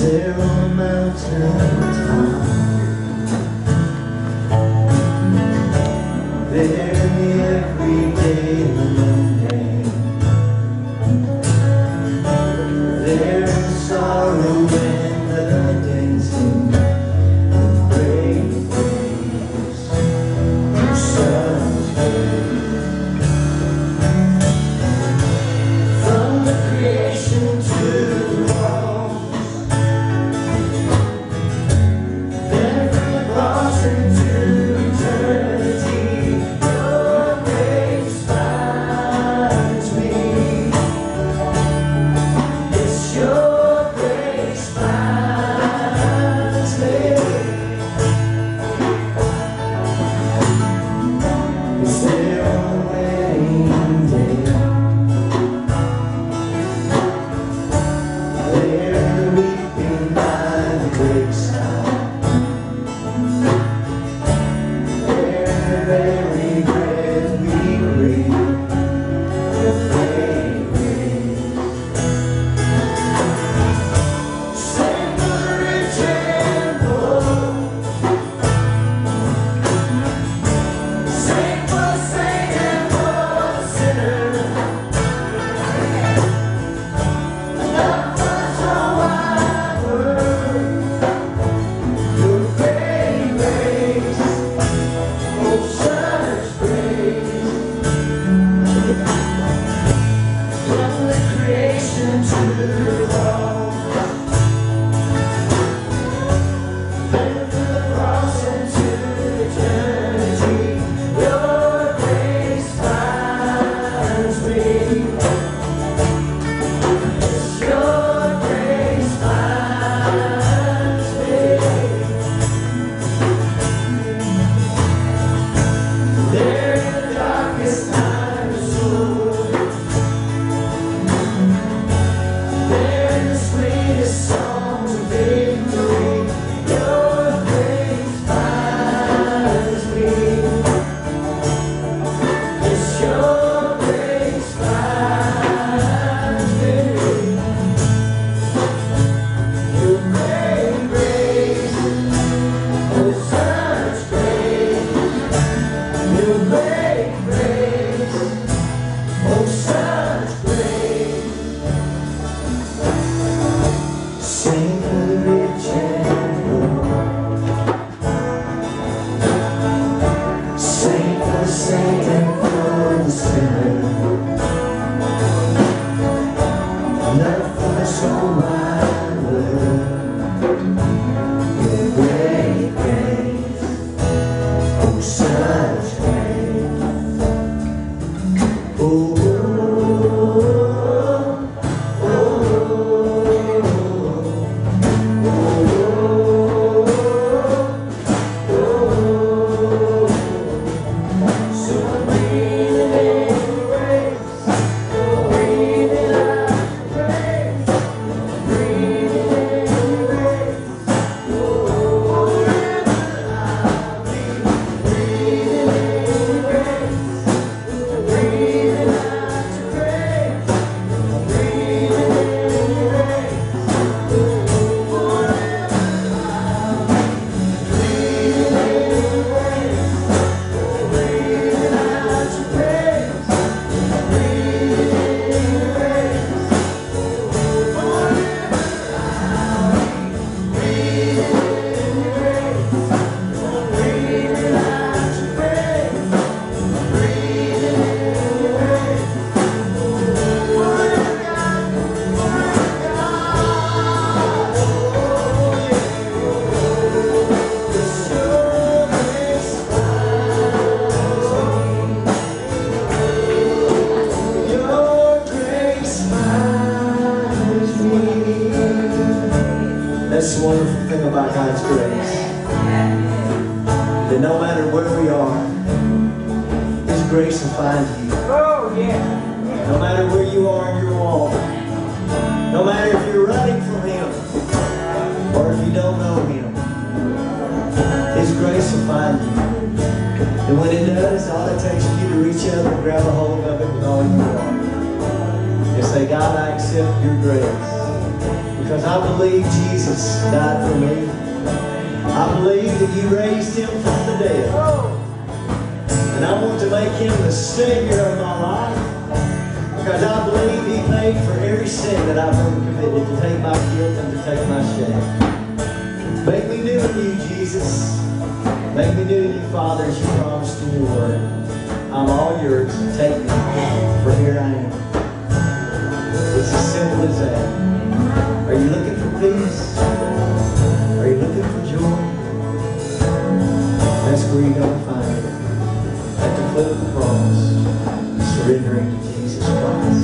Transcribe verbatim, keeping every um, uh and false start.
there on a mountain top, there in the everyday mundane, there in sorrow and the dancing with great waves of sunshine. From the creation to the walls, then from the cross into eternity, your grace finds me. It's your grace finds me. It's there on the wedding day, there weeping by the graveside, there the very breath we breathe, the fragrance. Sing for the rich and poor, sing for the saint and for the sinner, enough for this whole wide world. Your great grace, oh such grace, from the creation to the fall, then from the cross into eternity, your grace finds me. Yes, your grace finds me. There in the darkest night of soul, there in the sweetest songs of victory, your grace finds me. Yes, your grace finds me. Your great grace, oh such grace. Your great grace, oh such grace. Sing for the rich and poor, sing for the saint and for the sinner, enough for this whole wide world. Your great grace, oh such grace. Oh, oh, oh, oh. So I'm breathing in grace, breathing out grace, breathing in grace. Oh, I'll be breathing in grace, breathing out grace, breathing in grace. Forever I'll be breathing in grace, breathing out grace, breathing in grace. Forever I'll be breathing in grace, breathing out grace, breathing in grace. Forever God, forever God. It's your grace finds me. Your grace finds me. That's the wonderful thing about God's grace, that no matter where we are, His grace will find you. Oh, yeah. No matter where you are in your walk, no matter if you're running from Him or if you don't know Him, His grace will find you. And when it does, all it takes is you to reach out and grab a hold of it with all you are. And say, God, I accept your grace. Because I believe Jesus died for me. I believe that you raised him from the dead. And I want to make him the Savior of my life. Because I believe he paid for every sin that I've ever committed, to take my guilt and to take my shame. Make me new in you, Jesus. Make me new in you, Father, as you promised in your word. I'm all yours. Take me, for here I am. It's as simple as that. Are you looking for peace? Are you looking for joy? That's where you're going to find it. At the foot of the cross, surrendering to Jesus Christ.